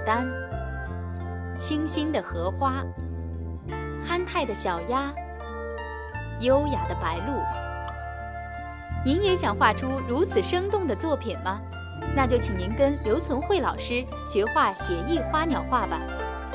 丹，清新的荷花，憨态的小鸭，优雅的白鹭。您也想画出如此生动的作品吗？那就请您跟刘存慧老师学画写意花鸟画吧。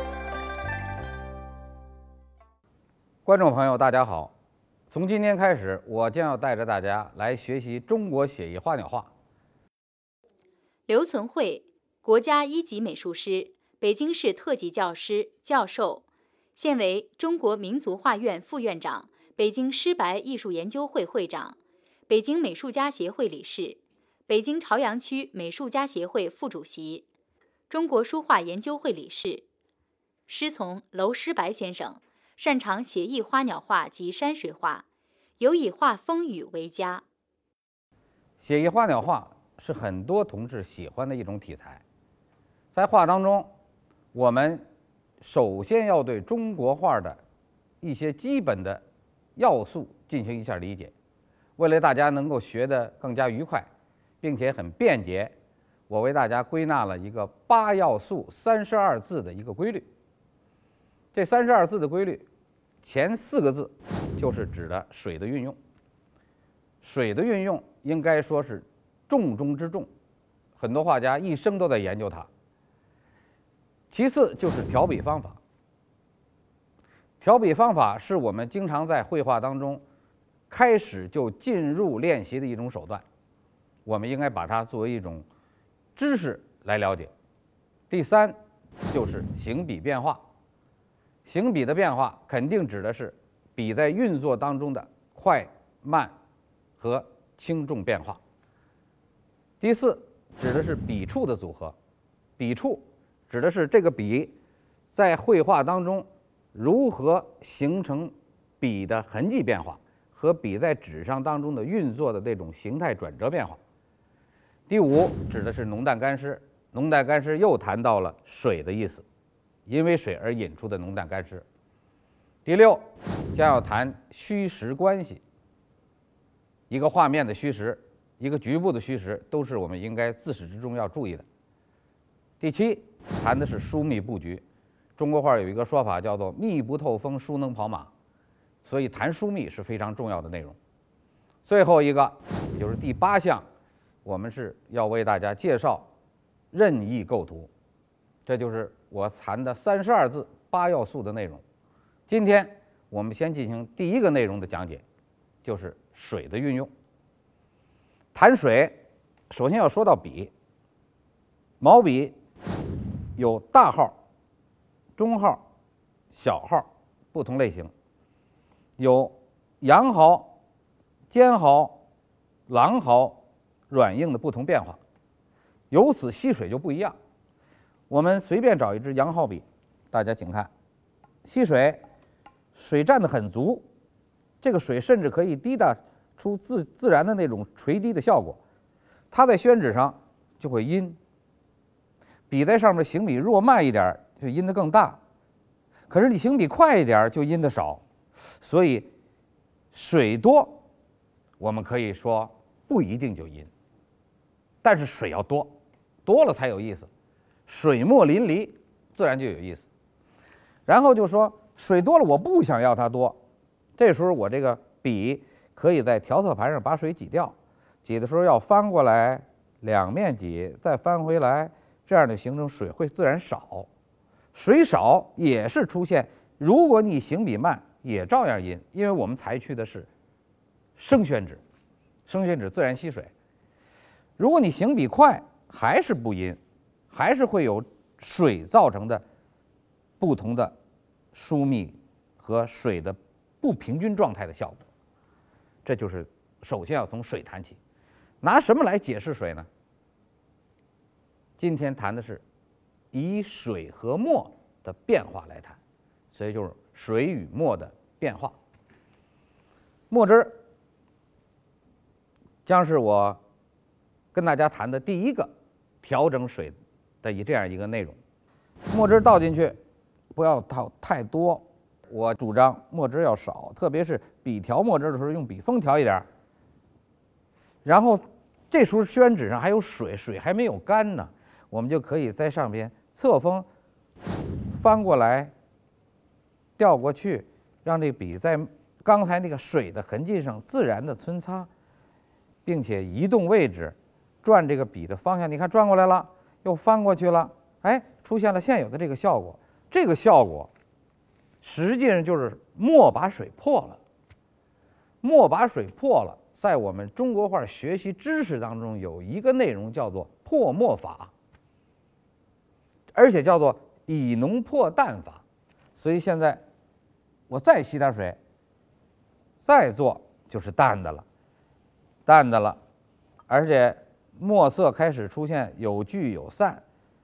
观众朋友，大家好！从今天开始，我将要带着大家来学习中国写意花鸟画。 刘存慧，国家一级美术师，北京市特级教师、教授，现为中国民族画院副院长、北京诗白艺术研究会会长、北京美术家协会理事、北京朝阳区美术家协会副主席、中国书画研究会理事，师从娄师白先生，擅长写意花鸟画及山水画，尤以画风雨为佳。 写意花鸟画是很多同志喜欢的一种题材。在画当中，我们首先要对中国画的一些基本的要素进行一下理解。为了大家能够学得更加愉快，并且很便捷，我为大家归纳了一个8要素32字的一个规律。这32字的规律，前4个字就是指的水的运用。水的运用应该说是重中之重，很多画家一生都在研究它。其次就是调笔方法。调笔方法是我们经常在绘画当中开始就进入练习的一种手段，我们应该把它作为一种知识来了解。第3就是行笔变化。行笔的变化肯定指的是笔在运作当中的快慢和轻重变化。第4指的是笔触的组合。笔触指的是这个笔在绘画当中如何形成笔的痕迹变化和笔在纸上当中的运作的这种形态转折变化。第5指的是浓淡干湿。浓淡干湿又谈到了水的意思，因为水而引出的浓淡干湿。第6将要谈虚实关系。一个画面的虚实，一个局部的虚实，都是我们应该自始至终要注意的。第7谈的是疏密布局。中国画有一个说法叫做密不透风，疏能跑马，所以谈疏密是非常重要的内容。最后一个也就是第8项，我们是要为大家介绍任意构图，这就是我谈的32字8要素的内容。今天我们先进行第1个内容的讲解，就是水的运用。谈水，首先要说到笔。毛笔有大号、中号、小号不同类型，有羊毫、尖毫、狼毫、软硬的不同变化，由此吸水就不一样。我们随便找一支羊毫笔，大家请看，吸水，水占得很足，这个水甚至可以滴答出自然的那种垂滴的效果，它在宣纸上就会阴。笔在上面行笔若慢一点，就阴得更大；可是你行笔快一点，就阴得少。所以水多，我们可以说不一定就阴，但是水要多，多了才有意思。水墨淋漓，自然就有意思。然后就说水多了，我不想要它多，这时候我这个笔可以在调色盘上把水挤掉，挤的时候要翻过来，两面挤，再翻回来。这样就形成水会自然少，水少也是出现，如果你行笔慢也照样阴，因为我们采取的是生宣纸，生宣纸自然吸水。如果你行笔快还是不阴，还是会有水造成的不同的疏密和水的不平均状态的效果。这就是首先要从水谈起。拿什么来解释水呢？今天谈的是以水和墨的变化来谈，所以就是水与墨的变化。墨汁将是我跟大家谈的第1个调整水的这样一个内容。墨汁倒进去不要倒太多，我主张墨汁要少，特别是笔调墨汁的时候用笔锋调一点。然后这时候宣纸上还有水，水还没有干呢，我们就可以在上边侧锋翻过来，调过去，让这笔在刚才那个水的痕迹上自然的皴擦，并且移动位置，转这个笔的方向。你看转过来了，又翻过去了，哎，出现了现有的这个效果。这个效果实际上就是墨把水破了。墨把水破了，在我们中国画学习知识当中有一个内容叫做破墨法，而且叫做以浓破淡法。所以现在我再吸点水，再做就是淡的了，淡的了，而且墨色开始出现有聚有散。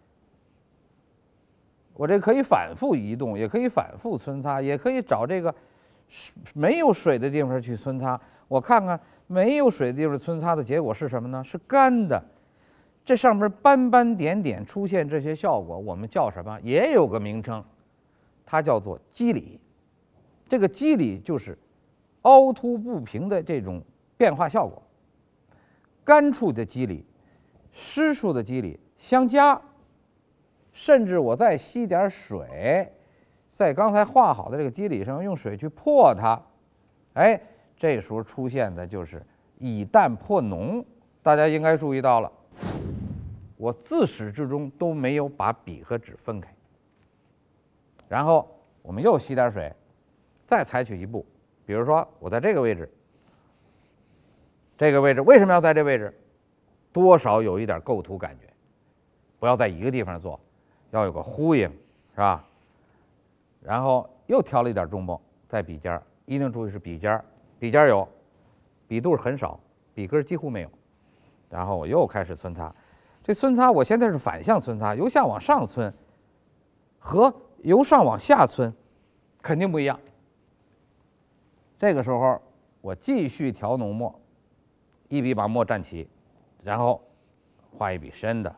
我这可以反复移动，也可以反复皴擦，也可以找这个没有水的地方去皴擦。我看看没有水的地方皴擦的结果是什么呢？是干的。这上面斑斑点点出现这些效果，我们叫什么？也有个名称，它叫做肌理。这个肌理就是凹凸不平的这种变化效果。干处的肌理、湿处的肌理相加，甚至我再吸点水，在刚才画好的这个肌理上用水去破它，哎，这时候出现的就是以淡破浓。大家应该注意到了，我自始至终都没有把笔和纸分开。然后我们又吸点水，再采取一步，比如说我在这个位置，这个位置为什么要在这位置？多少有一点构图感觉，不要在一个地方做，要有个呼应，是吧？然后又调了一点重墨在笔尖儿，一定注意是笔尖儿，笔尖儿有，笔肚很少，笔根几乎没有。然后我又开始皴擦，这皴擦我现在是反向皴擦，由下往上皴，和由上往下皴肯定不一样。这个时候我继续调浓墨，一笔把墨蘸齐，然后画一笔深的，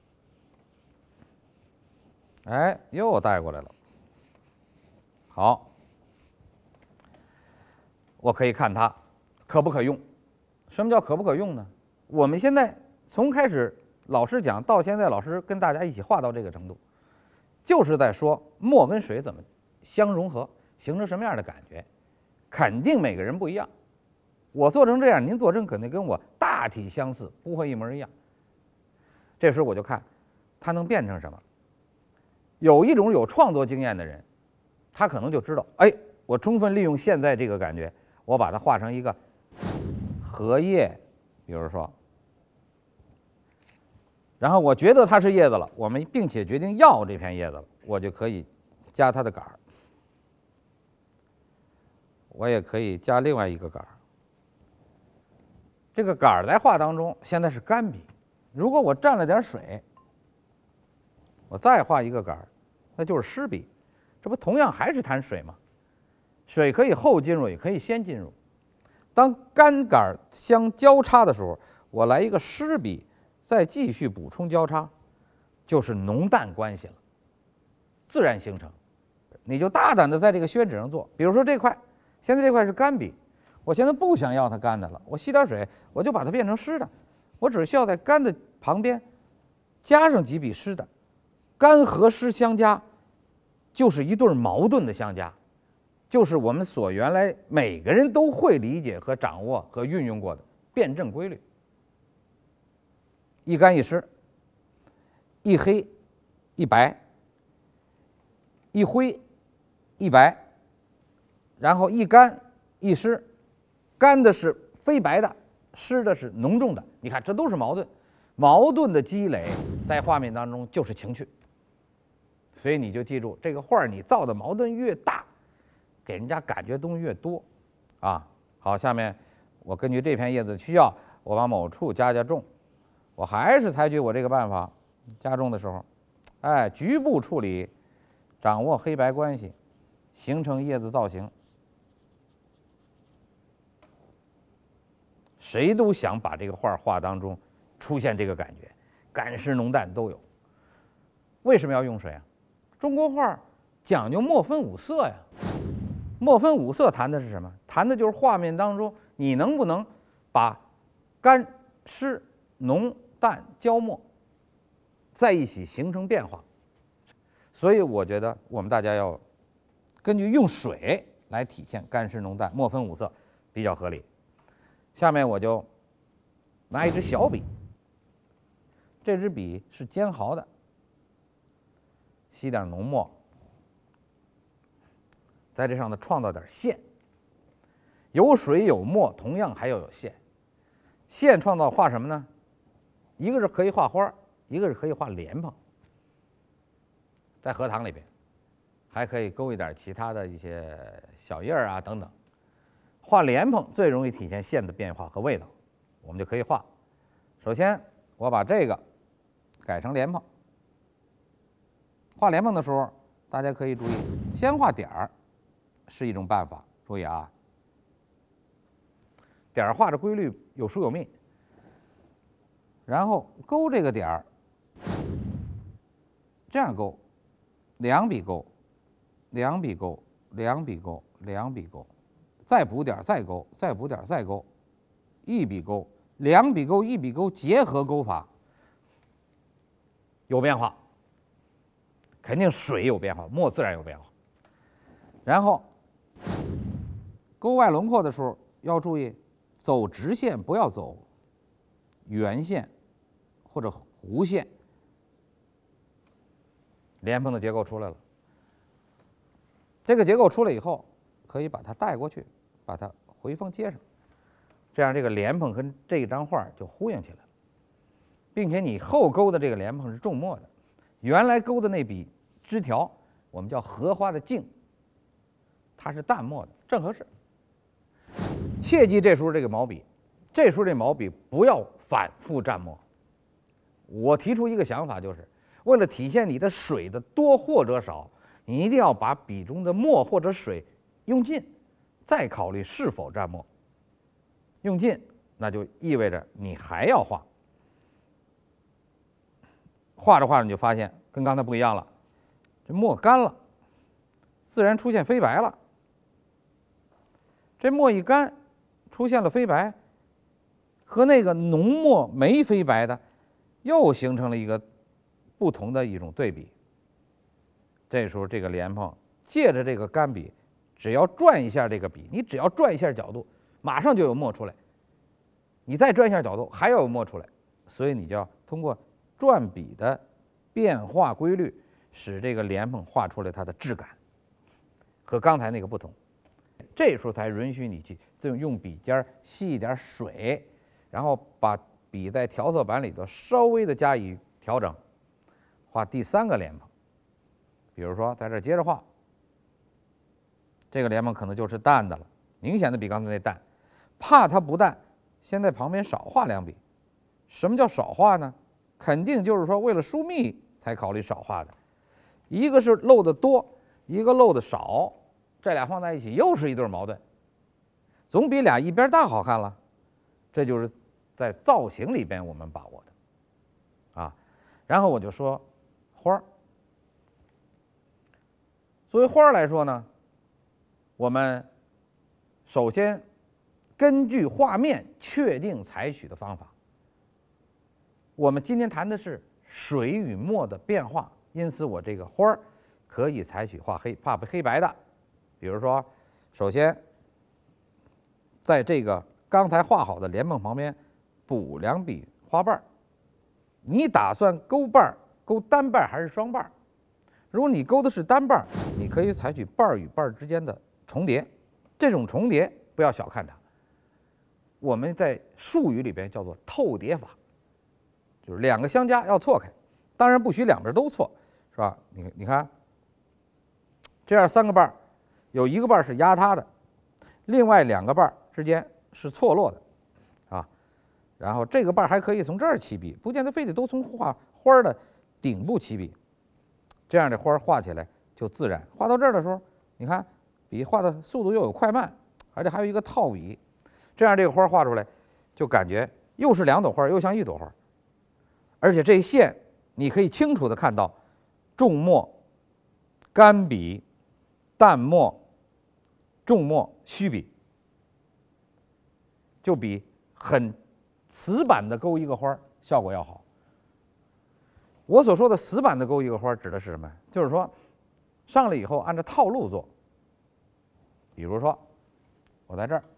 哎，又带过来了。好，我可以看它可不可用。什么叫可不可用呢？我们现在从开始老师讲到现在，老师跟大家一起画到这个程度，就是在说墨跟水怎么相融合，形成什么样的感觉。肯定每个人不一样，我做成这样，您做成肯定跟我大体相似，不会一模一样。这时候我就看它能变成什么。有一种有创作经验的人，他可能就知道，哎，我充分利用现在这个感觉，我把它画成一个荷叶，比如说，然后我觉得它是叶子了，我们并且决定要这片叶子了，我就可以加它的杆儿，我也可以加另外一个杆儿。这个杆儿在画当中现在是干笔，如果我蘸了点水，我再画一个杆儿，那就是湿笔，这不同样还是谈水吗？水可以后进入，也可以先进入。当干杆相交叉的时候，我来一个湿笔，再继续补充交叉，就是浓淡关系了，自然形成。你就大胆的在这个宣纸上做，比如说这块，现在这块是干笔，我现在不想要它干的了，我吸点水，我就把它变成湿的，我只需要在干的旁边加上几笔湿的，干和湿相加，就是一对矛盾的相加，就是我们所原来每个人都会理解和掌握和运用过的辩证规律。一干一湿，一黑一白，一灰一白，然后一干一湿，干的是非白的，湿的是浓重的。你看，这都是矛盾，矛盾的积累在画面当中就是情趣。所以你就记住，这个画你造的矛盾越大，给人家感觉东西越多啊。好，下面我根据这片叶子的需要，我把某处加重，我还是采取我这个办法。加重的时候，哎，局部处理，掌握黑白关系，形成叶子造型。谁都想把这个画当中出现这个感觉，干湿浓淡都有。为什么要用水啊？中国画讲究墨分五色呀。墨分五色谈的是什么？谈的就是画面当中你能不能把干湿浓淡焦墨在一起形成变化。 所以我觉得我们大家要根据用水来体现干湿浓淡、墨分五色比较合理。下面我就拿一支小笔，这支笔是尖毫的，吸点浓墨，在这上头创造点线。有水有墨，同样还要有线。线创造画什么呢？一个是可以画花，一个是可以画莲蓬。在荷塘里边，还可以勾一点其他的一些小叶儿啊等等。画莲蓬最容易体现线的变化和味道，我们就可以画。首先，我把这个改成莲蓬。画莲蓬的时候，大家可以注意，先画点儿是一种办法。注意啊，点儿画的规律有疏有密，然后勾这个点儿，这样勾，两笔勾，两笔勾，两笔勾，两笔勾，再补点儿再勾，再补点儿再勾，一笔勾，两笔勾，一笔勾，结合勾法，有变化。肯定水有变化，墨自然有变化。然后勾外轮廓的时候要注意，走直线不要走圆线或者弧线。莲蓬的结构出来了，这个结构出来以后，可以把它带过去，把它回锋接上，这样这个莲蓬跟这张画就呼应起来了，并且你后勾的这个莲蓬是重墨的，原来勾的那笔枝条我们叫荷花的茎，它是淡墨的，正合适。切记这时候这个毛笔，这时候这毛笔不要反复蘸墨。我提出一个想法，就是为了体现你的水的多或者少，你一定要把笔中的墨或者水用尽，再考虑是否蘸墨。用尽，那就意味着你还要画。画着画着你就发现跟刚才不一样了，这墨干了，自然出现飞白了。这墨一干，出现了飞白，和那个浓墨没飞白的，又形成了一个不同的一种对比。这时候这个莲蓬借着这个干笔，只要转一下这个笔，你只要转一下角度，马上就有墨出来。你再转一下角度，还要有墨出来。所以你就要通过转笔的变化规律，使这个莲蓬画出来它的质感，和刚才那个不同。这时候才允许你去用笔尖吸一点水，然后把笔在调色板里头稍微的加以调整，画第三个莲蓬。比如说在这接着画，这个莲蓬可能就是淡的了，明显的比刚才那淡。怕它不淡，先在旁边少画两笔。什么叫少画呢？肯定就是说为了疏密才考虑少画的。一个是漏的多，一个漏的少，这俩放在一起又是一对矛盾，总比俩一边大好看了。这就是在造型里边我们把握的啊。然后我就说花儿，作为花儿来说呢，我们首先根据画面确定采取的方法。我们今天谈的是水与墨的变化，因此我这个花儿可以采取画黑白的。比如说，首先在这个刚才画好的莲蓬旁边补两笔花瓣儿。你打算勾瓣儿、勾单瓣儿还是双瓣儿？如果你勾的是单瓣儿，你可以采取瓣儿与瓣儿之间的重叠。这种重叠不要小看它，我们在术语里边叫做透叠法，就是两个相加要错开，当然不许两边都错，是吧？你看，这样三个瓣儿，有一个瓣儿是压塌的，另外两个瓣儿之间是错落的，啊，然后这个瓣儿还可以从这儿起笔，不见得非得都从画花的顶部起笔，这样的花画起来就自然。画到这儿的时候，你看笔画的速度又有快慢，而且还有一个套笔，这样这个花画出来就感觉又是两朵花，又像一朵花。而且这一线你可以清楚的看到重墨、干笔、淡墨、重墨、虚笔，就比很死板的勾一个花效果要好。 我所说的死板的勾一个花指的是什么？就是说上来以后按照套路做。比如说我在这儿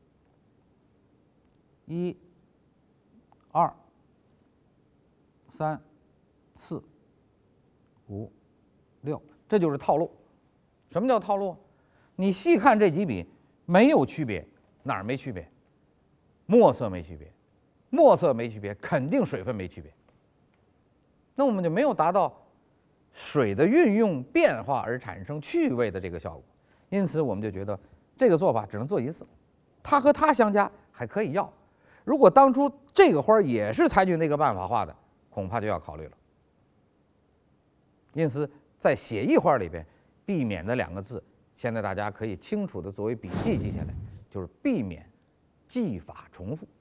1、2、3、4、5、6，这就是套路。什么叫套路？你细看这几笔没有区别，哪儿没区别？墨色没区别，墨色没区别，肯定水分没区别。那我们就没有达到水的运用变化而产生趣味的这个效果。因此，我们就觉得这个做法只能做一次，它和它相加还可以要。如果当初这个花也是采取那个办法画的，恐怕就要考虑了。因此，在写意画里边，避免的2个字，现在大家可以清楚的作为笔记记下来，就是避免技法重复。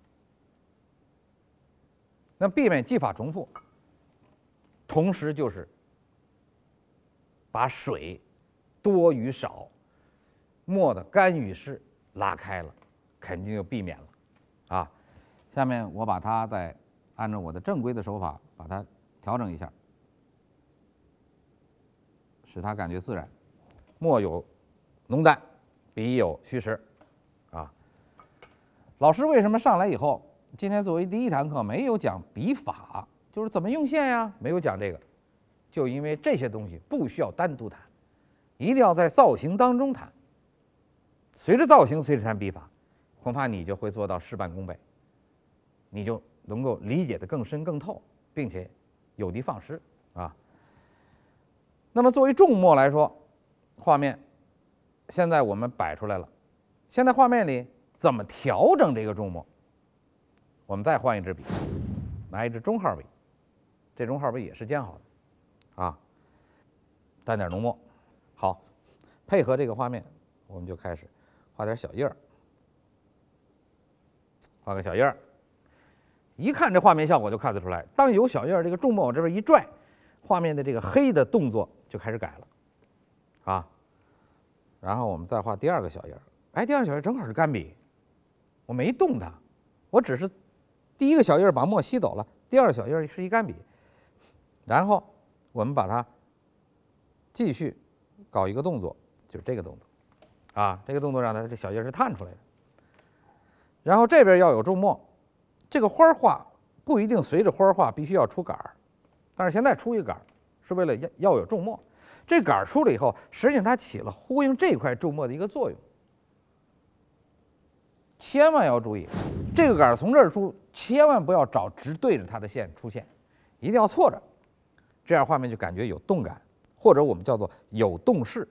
那避免技法重复，同时就是把水多与少、墨的干与湿拉开了，肯定就避免了啊。下面我把它再按照我的正规的手法把它调整一下，使它感觉自然。墨有浓淡，笔有虚实啊。老师为什么上来以后，今天作为第1堂课没有讲笔法，就是怎么用线呀，没有讲这个，就因为这些东西不需要单独谈，一定要在造型当中谈。随着造型，随着谈笔法，恐怕你就会做到事半功倍，你就能够理解得更深更透，并且有的放矢啊。那么作为重墨来说，画面现在我们摆出来了，现在画面里怎么调整这个重墨？我们再换一支笔，拿一支中号笔，这中号笔也是尖好的啊，淡点浓墨。好，配合这个画面，我们就开始画点小印儿，画个小印儿。一看这画面效果就看得出来，当有小印儿，这个重墨往这边一拽，画面的这个黑的动作就开始改了啊。然后我们再画第2个小印儿，哎，第2个小印儿正好是干笔，我没动它，我只是第1个小印儿把墨吸走了，第2个小印儿是一干笔。然后我们把它继续搞一个动作，就是这个动作啊，这个动作让它这小印儿是探出来的。然后这边要有重墨，这个花画不一定随着花画必须要出杆儿，但是现在出一个杆儿是为了要有重墨。这杆儿出了以后，实际上它起了呼应这块重墨的一个作用。千万要注意，这个杆儿从这儿出，千万不要找直对着它的线出现，一定要错着，这样画面就感觉有动感，或者我们叫做有动势。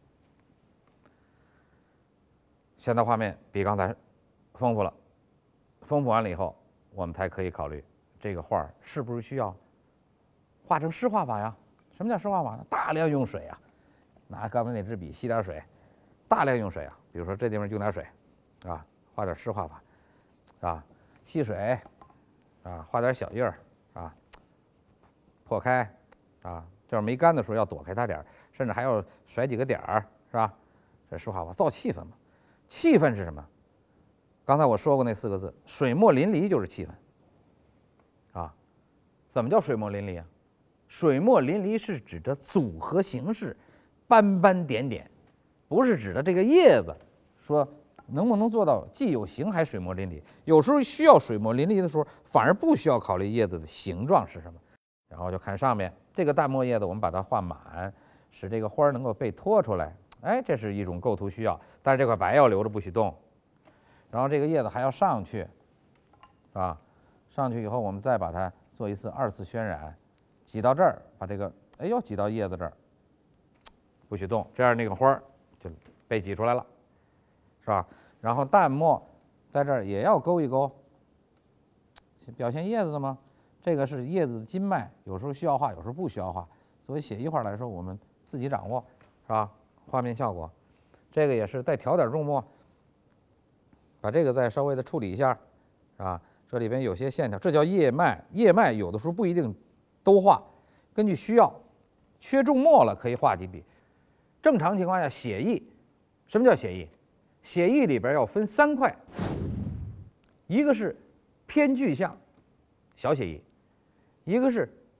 现在画面比刚才丰富了，丰富完了以后，我们才可以考虑这个画是不是需要画成湿画法呀？什么叫湿画法呢？大量用水啊，拿刚才那支笔吸点水，大量用水啊。比如说这地方用点水，啊，画点湿画法，啊，吸水，啊，画点小印儿，啊，破开，啊，就是没干的时候要躲开它点儿，甚至还要甩几个点儿，是吧？这湿画法造气氛嘛。气氛是什么？刚才我说过那4个字，水墨淋漓就是气氛。啊，怎么叫水墨淋漓啊？水墨淋漓是指的组合形式，斑斑点点，不是指的这个叶子。说能不能做到既有形还水墨淋漓？有时候需要水墨淋漓的时候，反而不需要考虑叶子的形状是什么，然后就看上面这个淡墨叶子，我们把它画满，使这个花能够被托出来。哎，这是一种构图需要，但是这块白要留着不许动。然后这个叶子还要上去，啊，上去以后我们再把它做一次2次渲染，挤到这儿，把这个哎呦挤到叶子这儿，不许动，这样那个花就被挤出来了，是吧？然后淡墨在这儿也要勾一勾，表现叶子的吗？这个是叶子的筋脉，有时候需要画，有时候不需要画。作为写意画来说，我们自己掌握，是吧？画面效果，这个也是再调点重墨，把这个再稍微的处理一下，是吧？这里边有些线条，这叫叶脉，叶脉有的时候不一定都画，根据需要，缺重墨了可以画几笔。正常情况下，写意，什么叫写意？写意里边要分3块，一个是偏具象，小写意；一个是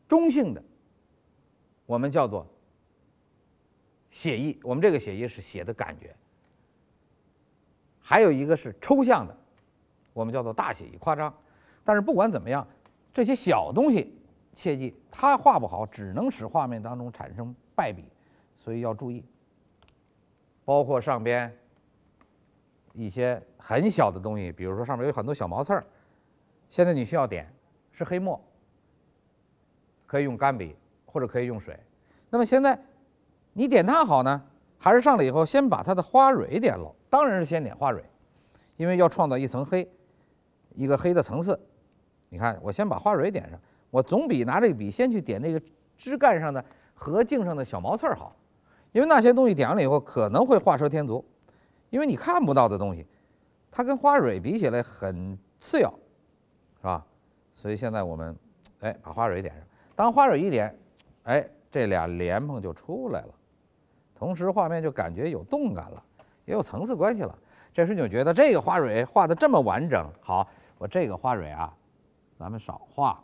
中性的，我们叫做写意，我们这个写意是写的感觉；还有一个是抽象的，我们叫做大写意夸张。但是不管怎么样，这些小东西切记它画不好，只能使画面当中产生败笔，所以要注意。包括上边一些很小的东西，比如说上面有很多小毛刺儿，现在你需要点是黑墨，可以用干笔或者可以用水。那么现在你点它好呢，还是上来以后先把它的花蕊点喽？当然是先点花蕊，因为要创造一层黑，一个黑的层次。你看，我先把花蕊点上，我总比拿这个笔先去点这个枝干上的和茎上的小毛刺儿好，因为那些东西点完了以后可能会画蛇添足，因为你看不到的东西，它跟花蕊比起来很次要，是吧？所以现在我们把花蕊点上，当花蕊一点，这俩莲蓬就出来了，同时画面就感觉有动感了，也有层次关系了。这时你就觉得这个花蕊画的这么完整，好，我这个花蕊啊，咱们少画，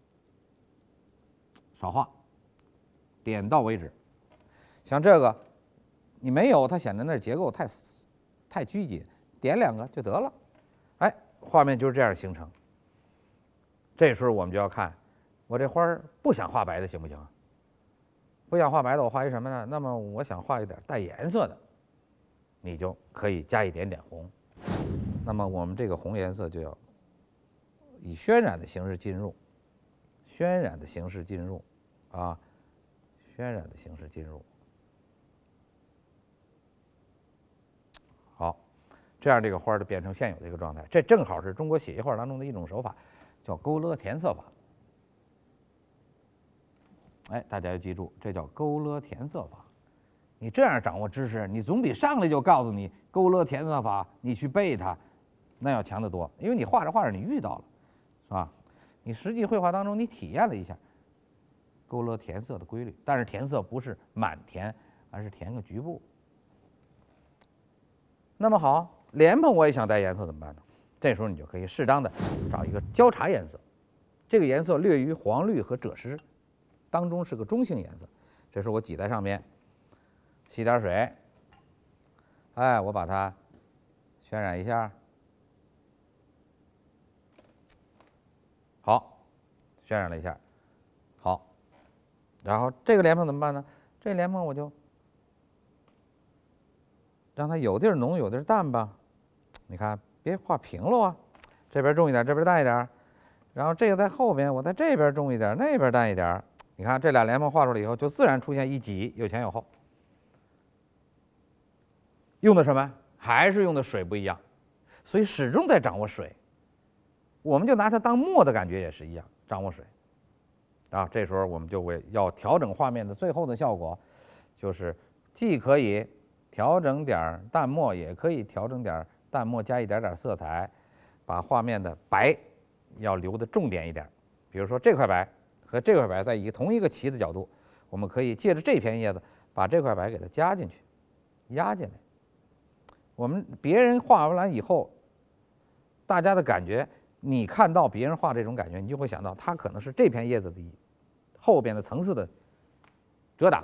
点到为止。像这个，你没有，它显得那结构太拘谨，点两个就得了，画面就是这样形成。这时候我们就要看，我这花儿不想画白的行不行？不想画白的，我画一什么呢？那么我想画一点带颜色的，你就可以加一点点红。那么我们这个红颜色就要以渲染的形式进入，渲染的形式进入。好，这样这个花就变成现有的一个状态。这正好是中国写意画当中的一种手法，叫勾勒填色法。大家要记住，这叫勾勒填色法。你这样掌握知识，你总比上来就告诉你勾勒填色法，你去背它，那要强得多。因为你画着画着，你遇到了，是吧？你实际绘画当中你体验了一下勾勒填色的规律，但是填色不是满填，而是填个局部。那么好，莲蓬我也想带颜色怎么办呢？这时候你就可以适当的找一个交叉颜色，这个颜色略于黄绿和赭石当中是个中性颜色。这时候我挤在上面，吸点水，我把它渲染一下，好，渲染了一下，好，然后这个莲蓬怎么办呢？这莲蓬我就让它有地儿浓有地儿淡吧，你看别画平了啊，这边重一点，这边淡一点，然后这个在后边，我在这边重一点，那边淡一点。你看这俩莲蓬画出来以后，就自然出现一挤，有前有后。用的什么？还是用的水不一样，所以始终在掌握水。我们就拿它当墨的感觉也是一样，掌握水。这时候我们就要调整画面的最后的效果，就是既可以调整点淡墨，也可以调整点淡墨加一点点色彩，把画面的白要留的重点一点。比如说这块白和这块白在同一个齐的角度，我们可以借着这片叶子把这块白给它加进去，压进来。我们别人画完以后，大家的感觉，你看到别人画这种感觉，你就会想到它可能是这片叶子的后边的层次的遮挡，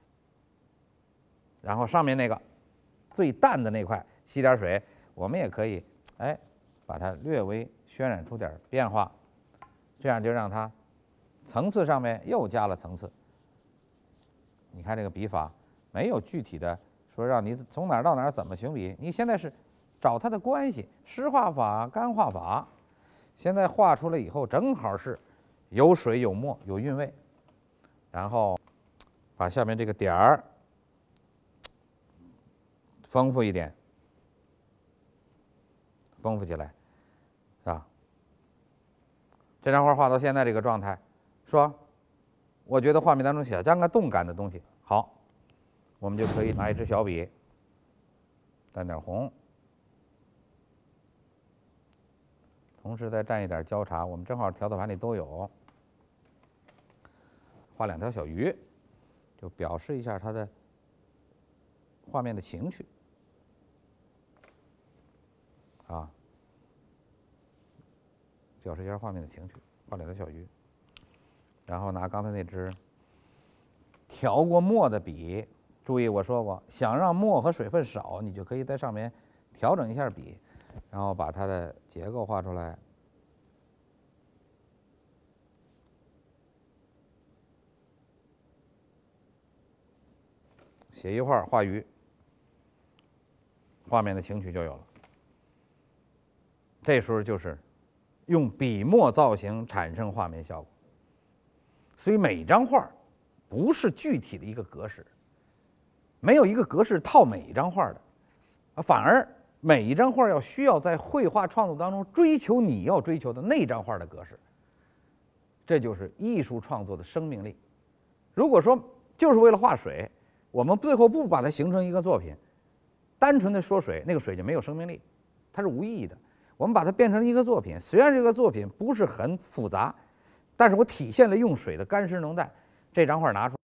然后上面那个最淡的那块吸点水，我们也可以把它略微渲染出点变化，这样就让它层次上面又加了层次。你看这个笔法没有具体的说让你从哪儿到哪儿怎么行笔，你现在是找它的关系，湿画法、干画法。现在画出来以后，正好是有水有墨有韵味，然后把下面这个点儿丰富一点，丰富起来，是吧？这张画画到现在这个状态，说我觉得画面当中想加个动感的东西，好，我们就可以拿一支小笔，蘸点红，同时再蘸一点交叉，我们正好调色盘里都有，画两条小鱼，就表示一下它的画面的情绪表示一下画面的情绪，画两条小鱼， 然后拿刚才那支调过墨的笔，注意我说过，想让墨和水分少，你就可以在上面调整一下笔，然后把它的结构画出来。写一画画鱼，画面的情绪就有了。这时候就是用笔墨造型产生画面效果。所以每张画不是具体的一个格式，没有一个格式套每一张画的，反而每一张画需要在绘画创作当中追求你要追求的那张画的格式。这就是艺术创作的生命力。如果说就是为了画水，我们最后不把它形成一个作品，单纯的说水，那个水就没有生命力，它是无意义的。我们把它变成一个作品，虽然这个作品不是很复杂，但是我体现了用水的干湿能带。这张画拿出来。